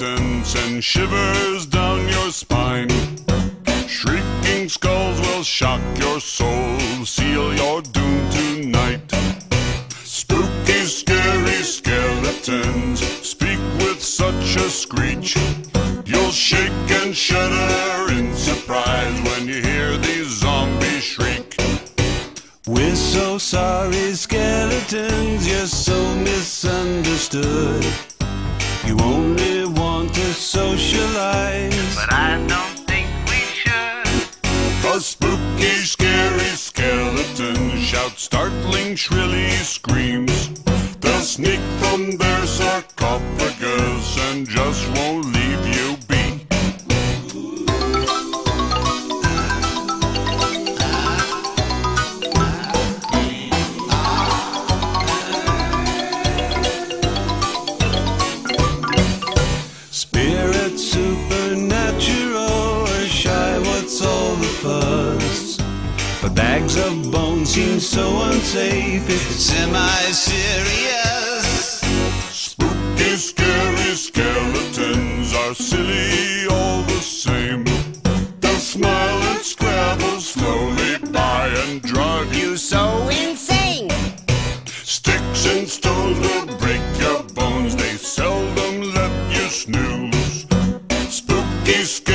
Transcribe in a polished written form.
skeletons send shivers down your spine. Shrieking skulls will shock your soul, seal your doom tonight. Spooky, scary skeletons speak with such a screech. You'll shake and shudder in surprise when you hear these zombies shriek. We're so sorry, skeletons, you're so misunderstood. You only want to socialize, but I don't think we should. 'Cause spooky, scary skeletons shout startling, shrilly screams. They'll sneak from their sarcophagus and just won't leave you be. spirit supernatural or shy, what's all the fuss? But bags of bones seem so unsafe, it's semi-serious. Spooky, scary skeletons are silly all the same. They'll smile and scrabble slowly by and drive you So insane! Sticks and stones will break your bones. They seldom let you snooze. Spooky, scary